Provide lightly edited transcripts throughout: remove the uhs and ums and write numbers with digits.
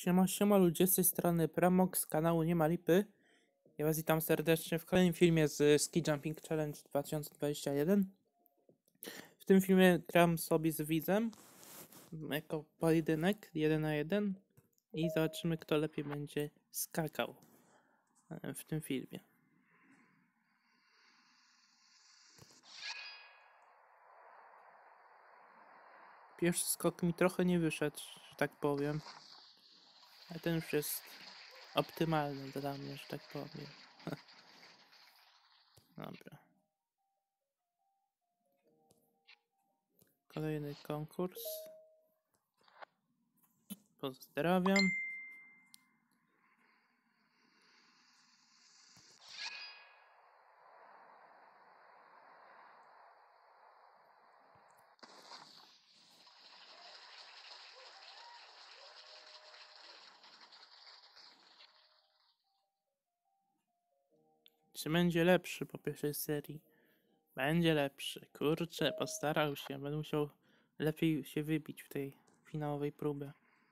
Siema, siema ludzie, z tej strony Premok z kanału Nie ma lipy. Ja was witam serdecznie w kolejnym filmie z Ski Jumping Challenge 2021. W tym filmie gram sobie z widzem jako pojedynek 1 na 1 i zobaczymy, kto lepiej będzie skakał w tym filmie. Pierwszy skok mi trochę nie wyszedł, że tak powiem, ale ten już jest optymalny dla mnie, że tak powiem. Dobra. Kolejny konkurs. Pozdrawiam. Czy będzie lepszy po pierwszej serii? Będzie lepszy. Kurczę, postarał się. Będę musiał lepiej się wybić w tej finałowej próbie.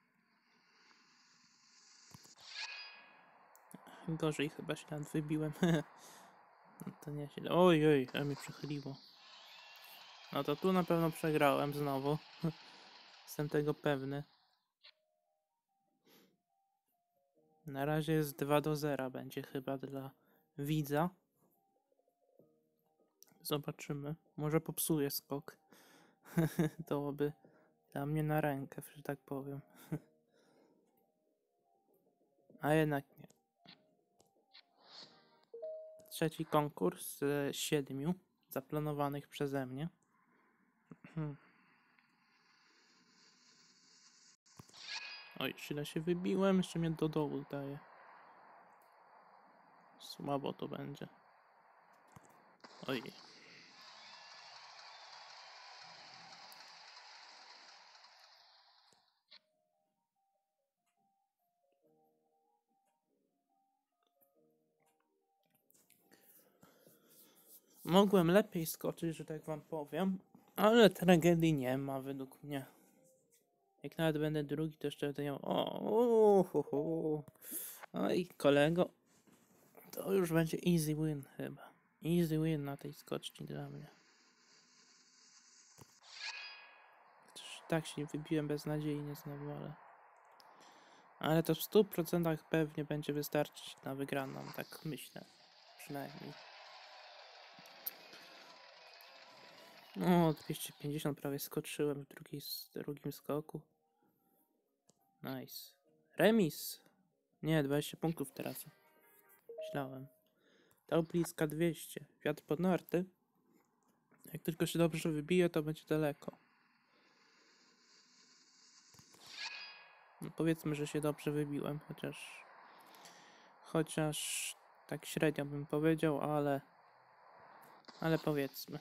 Gorzej chyba się nawet wybiłem. No to nieźle. Oj, a mi przechyliło. No to tu na pewno przegrałem znowu. Jestem tego pewny. Na razie jest 2-0. Będzie chyba dla widza. Zobaczymy. Może popsuję skok. To byłoby dla mnie na rękę, że tak powiem. A jednak nie. Trzeci konkurs z 7 zaplanowanych przeze mnie. Oj, źle się wybiłem, jeszcze mnie do dołu daje. Słabo to będzie. Oj. Mogłem lepiej skoczyć, że tak wam powiem, ale tragedii nie ma według mnie. Jak nawet będę drugi, to jeszcze będę miał... Oj, kolego. To już będzie easy win chyba. Easy win na tej skoczni dla mnie. Tak się wybiłem beznadziejnie znowu, ale to w 100% pewnie będzie wystarczyć na wygraną, tak myślę. Przynajmniej. No, 250 prawie skoczyłem w drugim skoku. Nice. Remis. Nie, 20 punktów teraz. Myślałem. Dał bliska 200. Wiatr pod narty. Jak tylko się dobrze wybije, to będzie daleko. No powiedzmy, że się dobrze wybiłem, chociaż tak średnio bym powiedział, ale powiedzmy.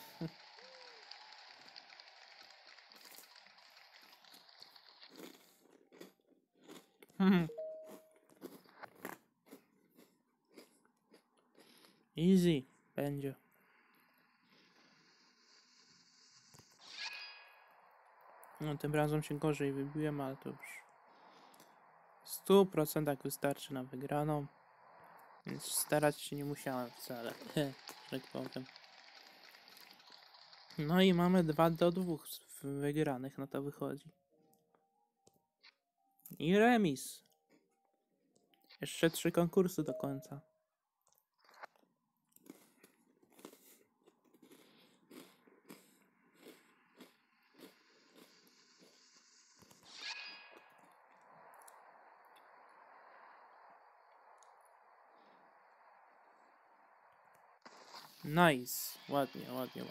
Easy będzie. No tym razem się gorzej wybiłem, ale to już w 100% wystarczy na wygraną. Więc starać się nie musiałem wcale, że tak powiem. No i mamy 2-2 wygranych, no to wychodzi. I remis. Jeszcze 3 konkursy do końca. Nice. Ładnie.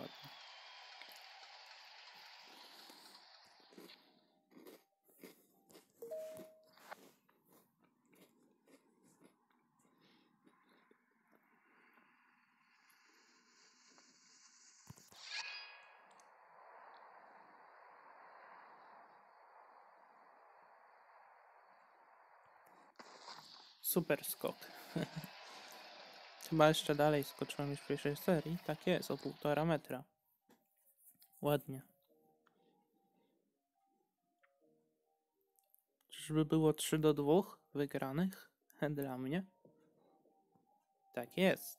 Super skok. Chyba jeszcze dalej skoczyłem niż w pierwszej serii. Tak jest, o 1,5 metra. Ładnie. Czyżby było 3-2 wygranych dla mnie? Tak jest.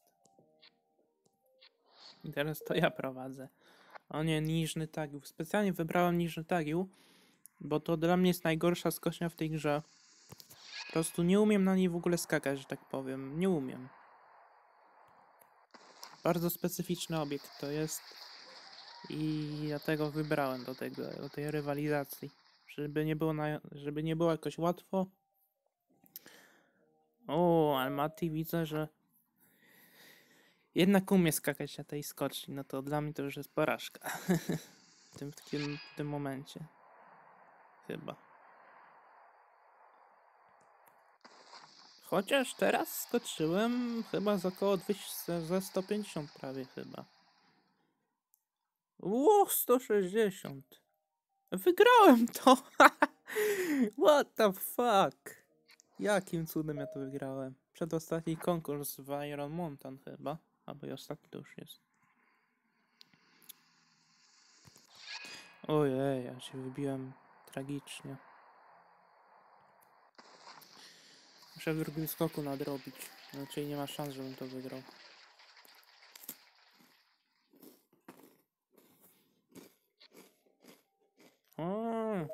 I teraz to ja prowadzę. O nie, Niżny Tagil. Specjalnie wybrałem Niżny Tagil, bo to dla mnie jest najgorsza skocznia w tej grze. Po prostu nie umiem na niej w ogóle skakać, że tak powiem. Nie umiem. Bardzo specyficzny obiekt to jest. I dlatego wybrałem do tej rywalizacji. Żeby nie było jakoś łatwo. O, ale Mati widzę, że jednak umie skakać na tej skoczni. No to dla mnie to już jest porażka. w tym momencie. Chyba. Chociaż teraz skoczyłem chyba z około 200, ze 150 prawie chyba. Ło, 160. Wygrałem to! What the fuck? Jakim cudem ja to wygrałem? Przedostatni konkurs w Iron Mountain chyba. Albo i ostatni to już jest. Ojej, ja się wybiłem tragicznie. Muszę w drugim skoku nadrobić. Inaczej nie ma szans, żebym to wygrał. O!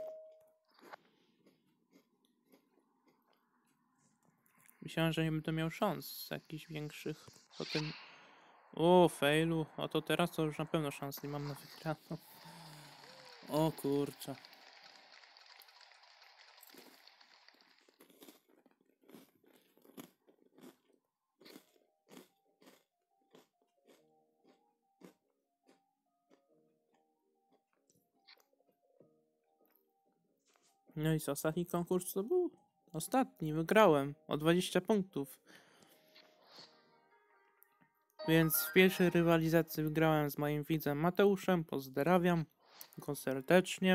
Myślałem, że nie będę miał szans jakichś większych. Potem... O, failu. A to teraz to już na pewno szans nie mam na wygraną. O kurczę. No i co, ostatni konkurs to był? Ostatni, wygrałem o 20 punktów. Więc w pierwszej rywalizacji wygrałem z moim widzem Mateuszem. Pozdrawiam go serdecznie.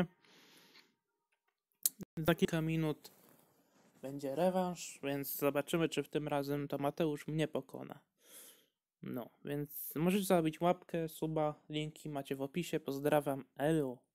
Za kilka minut będzie rewanż, więc zobaczymy, czy w tym razem to Mateusz mnie pokona. No, więc możecie zabić łapkę, suba, linki macie w opisie. Pozdrawiam, elo.